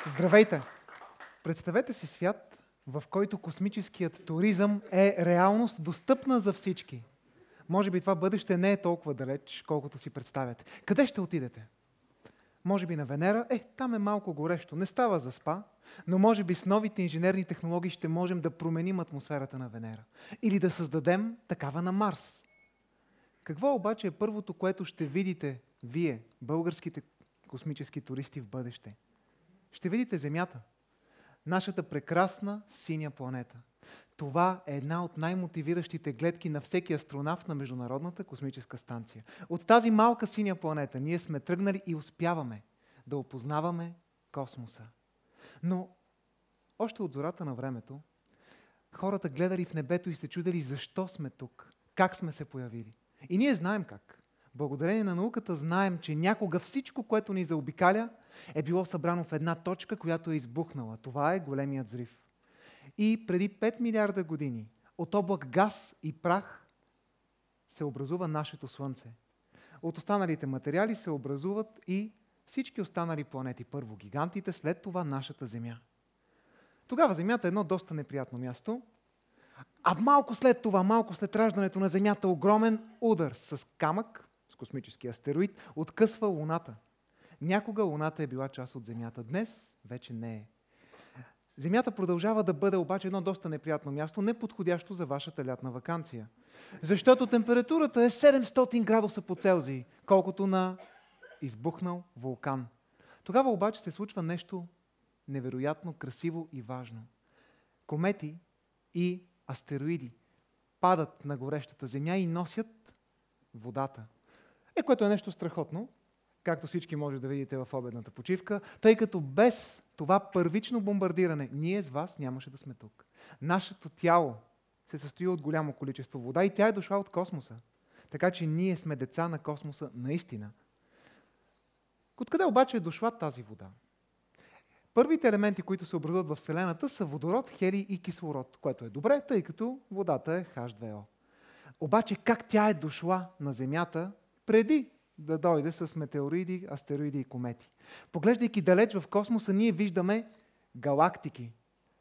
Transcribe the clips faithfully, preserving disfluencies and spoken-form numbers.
Здравейте! Представете си свят, в който космическият туризъм е реалност, достъпна за всички. Може би това бъдеще не е толкова далеч, колкото си представяте. Къде ще отидете? Може би на Венера? Е, там е малко горещо. Не става за спа, но може би с новите инженерни технологии ще можем да променим атмосферата на Венера. Или да създадем такава на Марс. Какво обаче е първото, което ще видите вие, българските космически туристи в бъдеще? Ще видите Земята. Нашата прекрасна синя планета. Това е една от най-мотивиращите гледки на всеки астронавт на Международната космическа станция. От тази малка синя планета ние сме тръгнали и успяваме да опознаваме космоса. Но още от зората на времето хората гледали в небето и се чудели защо сме тук, как сме се появили. И ние знаем как. Благодарение на науката знаем, че някога всичко, което ни заобикаля, е било събрано в една точка, която е избухнала. Това е големият взрив. И преди пет милиарда години от облак газ и прах се образува нашето Слънце. От останалите материали се образуват и всички останали планети. Първо гигантите, след това нашата Земя. Тогава Земята е едно доста неприятно място, а малко след това, малко след раждането на Земята, огромен удар с камък, с космически астероид, откъсва Луната. Някога Луната е била част от Земята. Днес вече не е. Земята продължава да бъде обаче едно доста неприятно място, неподходящо за вашата лятна ваканция. Защото температурата е седемстотин градуса по Целзий, колкото на избухнал вулкан. Тогава обаче се случва нещо невероятно красиво и важно. Комети и астероиди падат на горещата Земя и носят водата. Е, което е нещо страхотно, както всички може да видите в обедната почивка, тъй като без това първично бомбардиране ние с вас нямаше да сме тук. Нашето тяло се състои от голямо количество вода и тя е дошла от космоса. Така че ние сме деца на космоса наистина. Откъде обаче е дошла тази вода? Първите елементи, които се образуват в Вселената, са водород, хелий и кислород, което е добре, тъй като водата е Ейч две О. Обаче как тя е дошла на Земята преди да дойде с метеориди, астероиди и комети? Поглеждайки далеч в космоса, ние виждаме галактики.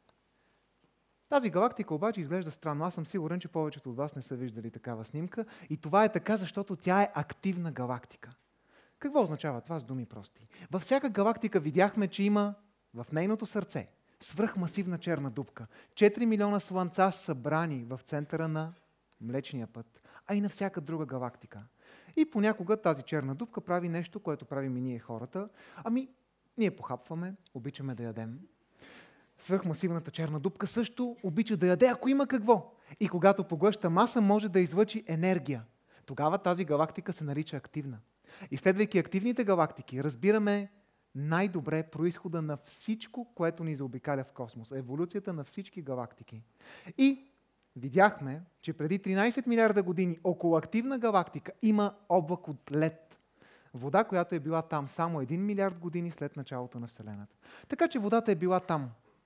Тази галактика обаче изглежда странно. Аз съм сигурен, че повечето от вас не са виждали такава снимка. И това е така, защото тя е активна галактика. Какво означава това с думи прости? Във всяка галактика видяхме, че има в нейното сърце свръхмасивна черна дупка. четири милиона слънца събрани в центъра на Млечния път, а и на всяка друга галактика. И понякога тази черна дупка прави нещо, което правим и ние хората. Ами, ние похапваме, обичаме да ядем. Свръхмасивната черна дупка също обича да яде, ако има какво. И когато поглъща маса, може да излъчи енергия. Тогава тази галактика се нарича активна. Изследвайки активните галактики, разбираме най-добре произхода на всичко, което ни заобикаля в космоса. Еволюцията на всички галактики. И видяхме, че преди тринайсет милиарда години около активна галактика има облак от лед. Вода, която е била там само един милиард години след началото на Вселената. Така че водата е била там.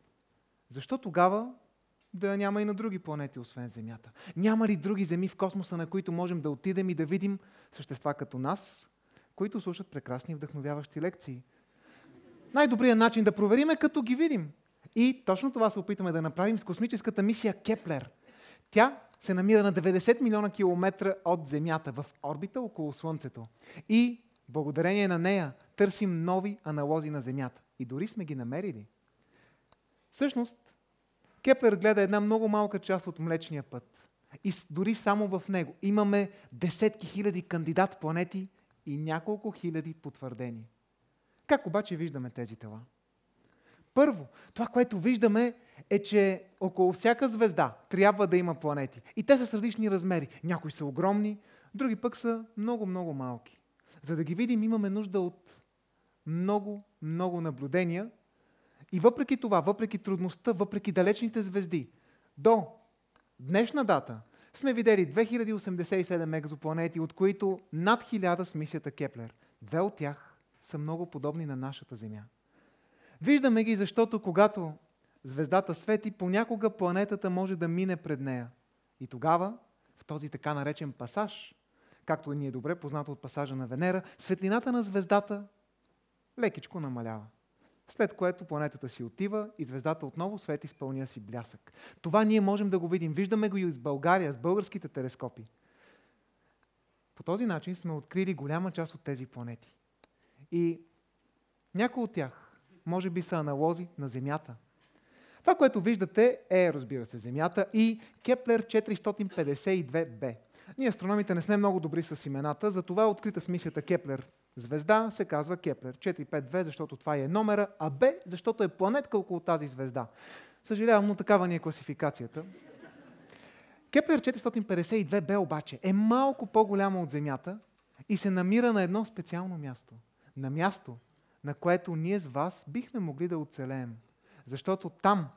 Защо тогава да я няма и на други планети, освен Земята? Няма ли други земи в космоса, на които можем да отидем и да видим същества като нас, които слушат прекрасни и вдъхновяващи лекции? Най-добрият начин да проверим е като ги видим. И точно това се опитаме да направим с космическата мисия Кеплер. Тя се намира на деветдесет милиона километра от Земята, в орбита около Слънцето. И благодарение на нея търсим нови аналози на Земята. И дори сме ги намерили. Всъщност, Кеплер гледа една много малка част от Млечния път. И дори само в него имаме десетки хиляди кандидат планети и няколко хиляди потвърдени. Как обаче виждаме тези тела? Първо, това, което виждаме е, че около всяка звезда трябва да има планети. И те са с различни размери. Някои са огромни, други пък са много-много малки. За да ги видим, имаме нужда от много, много наблюдения. И въпреки това, въпреки трудността, въпреки далечните звезди, до днешна дата сме видели две хиляди осемдесет и седем екзопланети, от които над хиляда с мисията Кеплер. Две от тях са много подобни на нашата Земя. Виждаме ги, защото когато звездата свети, понякога планетата може да мине пред нея. И тогава, в този така наречен пасаж, както ни е добре познато от пасажа на Венера, светлината на звездата лекичко намалява. След което планетата си отива и звездата отново свети с пълния си блясък. Това ние можем да го видим. Виждаме го и из България, с българските телескопи. По този начин сме открили голяма част от тези планети. И някои от тях може би са аналози на Земята. Това, което виждате е, разбира се, Земята и Кеплер четиристотин петдесет и две бе. Ние, астрономите, не сме много добри с имената, затова е открита с мисията Кеплер звезда се казва Кеплер четиристотин петдесет и две, защото това е номера, а Б, защото е планетка около тази звезда. Съжалявам, но такава ни е класификацията. Кеплер четиристотин петдесет и две бе обаче е малко по-голяма от Земята и се намира на едно специално място. На място, на което ние с вас бихме могли да оцелеем. Защото там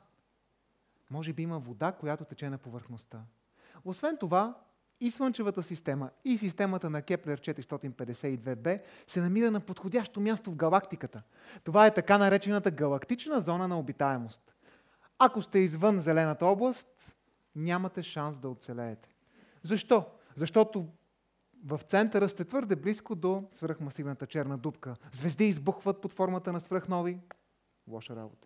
може би има вода, която тече на повърхността. Освен това, и Слънчевата система, и системата на Кеплер четиристотин петдесет и две бе се намира на подходящо място в галактиката. Това е така наречената галактична зона на обитаемост. Ако сте извън зелената област, нямате шанс да оцелеете. Защо? Защото в центъра сте твърде близко до свръхмасивната черна дупка. Звезди избухват под формата на свръхнови. Лоша работа.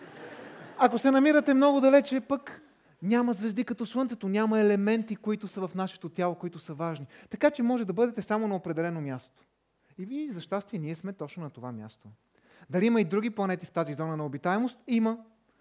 Ако се намирате много далече, пък няма звезди като Слънцето, няма елементи, които са в нашето тяло, които са важни. Така че може да бъдете само на определено място. И вие, за щастие, ние сме точно на това място. Дали има и други планети в тази зона на обитаемост? Има.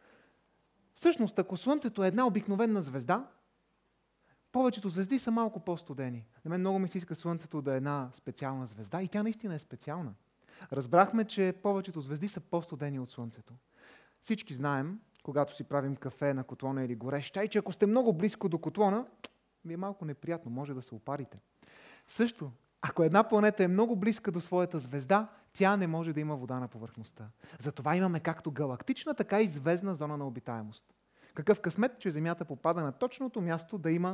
Всъщност, ако Слънцето е една обикновена звезда, повечето звезди са малко по-студени. На мен много ми се иска Слънцето да е една специална звезда и тя наистина е специална. Разбрахме, че повечето звезди са по-студени от Слънцето. Всички знаем, когато си правим кафе на котлона или горещ чай, че ако сте много близко до котлона, ви е малко неприятно, може да се опарите. Също, ако една планета е много близка до своята звезда, тя не може да има вода на повърхността. Затова имаме както галактична, така и звездна зона на обитаемост. Какъв късмет, че Земята попада на точното място да има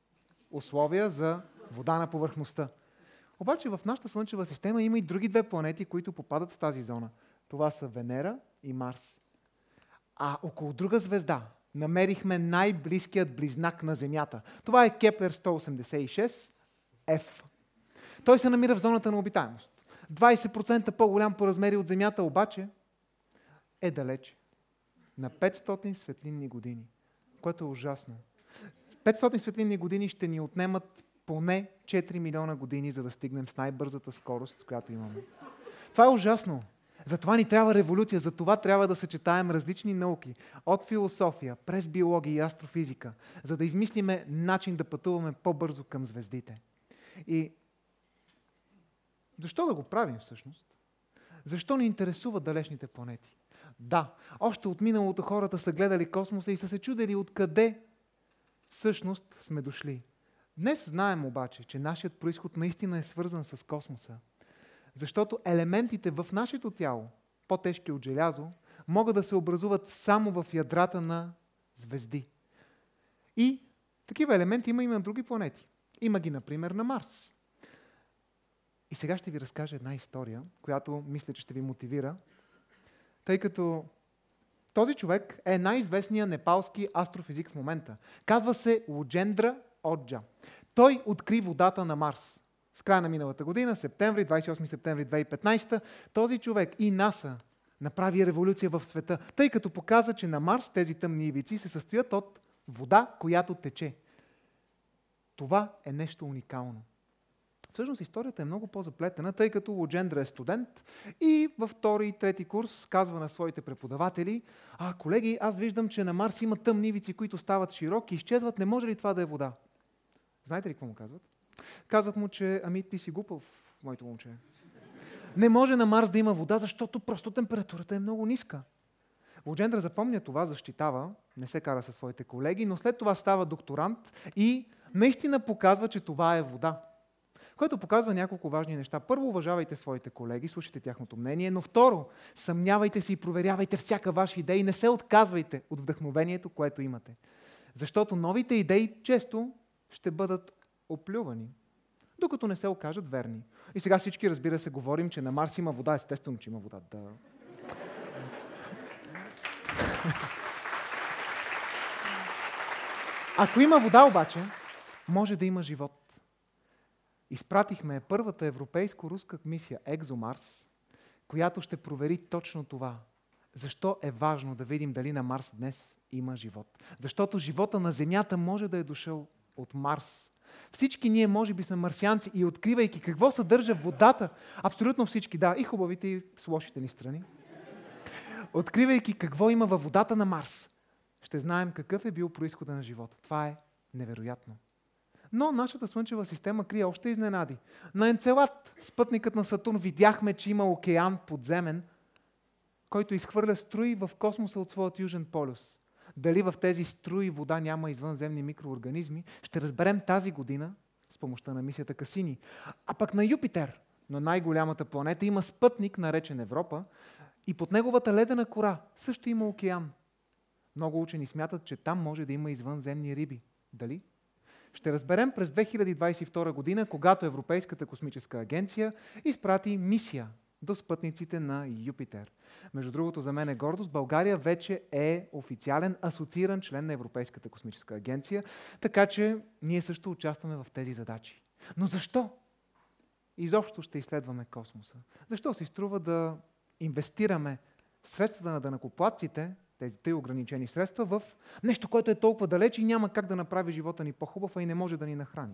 условия за вода на повърхността. Обаче в нашата Слънчева система има и други две планети, които попадат в тази зона. Това са Венера и Марс. А около друга звезда намерихме най-близкият близнак на Земята. Това е Кеплер сто осемдесет и шест еф. Той се намира в зоната на обитаемост. двайсет процента по-голям по размери от Земята, обаче е далече. На петстотин светлинни години, което е ужасно. петстотин светлинни години ще ни отнемат поне четири милиона години, за да стигнем с най-бързата скорост, с която имаме. Това е ужасно. Затова ни трябва революция, затова трябва да съчетаем различни науки, от философия, през биология и астрофизика, за да измислиме начин да пътуваме по-бързо към звездите. И защо да го правим всъщност? Защо ни интересуват далечните планети? Да, още от миналото хората са гледали космоса и са се чудели откъде всъщност сме дошли. Днес знаем обаче, че нашият произход наистина е свързан с космоса. Защото елементите в нашето тяло, по-тежки от желязо, могат да се образуват само в ядрата на звезди. И такива елементи има и на други планети. Има ги, например, на Марс. И сега ще ви разкажа една история, която мисля, че ще ви мотивира, тъй като този човек е най-известният непалски астрофизик в момента. Казва се Луджендра Оджа. Той откри водата на Марс. В края на миналата година, септември, двайсет и осми септември две хиляди и петнайсета, този човек и НАСА направи революция в света, тъй като показа, че на Марс тези тъмни ивици се състоят от вода, която тече. Това е нещо уникално. Всъщност историята е много по-заплетена, тъй като Луджендра е студент и във втори и трети курс казва на своите преподаватели: а, колеги, аз виждам, че на Марс има тъмни ивици, които стават широки и изчезват. Не може ли това да е вода? Знаете ли какво му казват? Казват му, че ами ти си глупав, моето момче. Не може на Марс да има вода, защото просто температурата е много ниска. Луджендра запомня това, защитава, не се кара със своите колеги, но след това става докторант и наистина показва, че това е вода. Което показва няколко важни неща. Първо, уважавайте своите колеги, слушайте тяхното мнение, но второ, съмнявайте се и проверявайте всяка ваша идея и не се отказвайте от вдъхновението, което имате. Защото новите идеи често ще бъдат оплювани, докато не се окажат верни. И сега всички, разбира се, говорим, че на Марс има вода. Естествено, че има вода. Да. Ако има вода обаче, може да има живот. Изпратихме първата европейско-руска мисия ExoMars, която ще провери точно това. Защо е важно да видим дали на Марс днес има живот? Защото живота на Земята може да е дошъл от Марс. Всички ние може би сме марсианци и откривайки какво съдържа водата, абсолютно всички, да, и хубавите, и с лошите ни страни, откривайки какво има във водата на Марс, ще знаем какъв е бил произхода на живота. Това е невероятно. Но нашата Слънчева система крие още изненади. На Енцелад, спътникът на Сатурн, видяхме, че има океан подземен, който изхвърля струи в космоса от своят южен полюс. Дали в тези струи вода няма извънземни микроорганизми, ще разберем тази година с помощта на мисията Касини. А пък на Юпитер, на най-голямата планета, има спътник, наречен Европа, и под неговата ледена кора също има океан. Много учени смятат, че там може да има извънземни риби. Дали? Ще разберем през две хиляди двадесет и втора година, когато Европейската космическа агенция изпрати мисия до спътниците на Юпитер. Между другото, за мен е гордост, България вече е официален асоцииран член на Европейската космическа агенция, така че ние също участваме в тези задачи. Но защо изобщо ще изследваме космоса? Защо си струва да инвестираме средствата на данъкоплатците, тези тъй ограничени средства, в нещо, което е толкова далеч и няма как да направи живота ни по-хубав, а и не може да ни нахрани?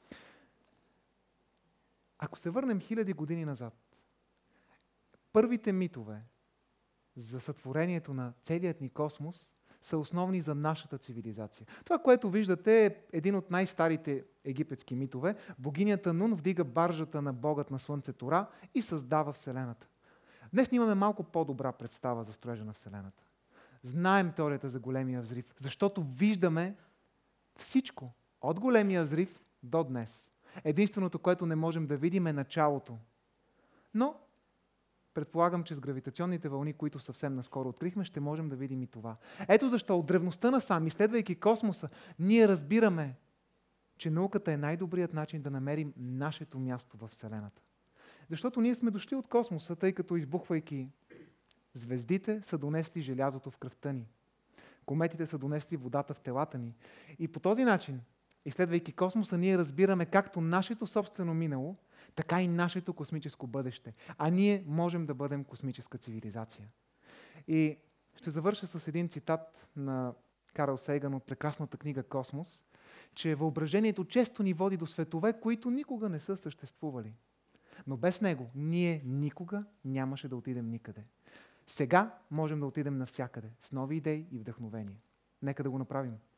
Ако се върнем хиляди години назад, първите митове за сътворението на целият ни космос са основни за нашата цивилизация. Това, което виждате, е един от най-старите египетски митове. Богинята Нун вдига баржата на богът на Слънцето Ра и създава Вселената. Днес имаме малко по-добра представа за строежа на Вселената. Знаем теорията за големия взрив, защото виждаме всичко от големия взрив до днес. Единственото, което не можем да видим, е началото. Но предполагам, че с гравитационните вълни, които съвсем наскоро открихме, ще можем да видим и това. Ето защо от древността насам, изследвайки космоса, ние разбираме, че науката е най-добрият начин да намерим нашето място във Вселената. Защото ние сме дошли от космоса, тъй като избухвайки звездите са донесли желязото в кръвта ни. Кометите са донесли водата в телата ни. И по този начин, изследвайки космоса, ние разбираме както нашето собствено минало, така и нашето космическо бъдеще. А ние можем да бъдем космическа цивилизация. И ще завърша с един цитат на Карл Сейган от прекрасната книга «Космос», че въображението често ни води до светове, които никога не са съществували. Но без него ние никога нямаше да отидем никъде. Сега можем да отидем навсякъде с нови идеи и вдъхновения. Нека да го направим.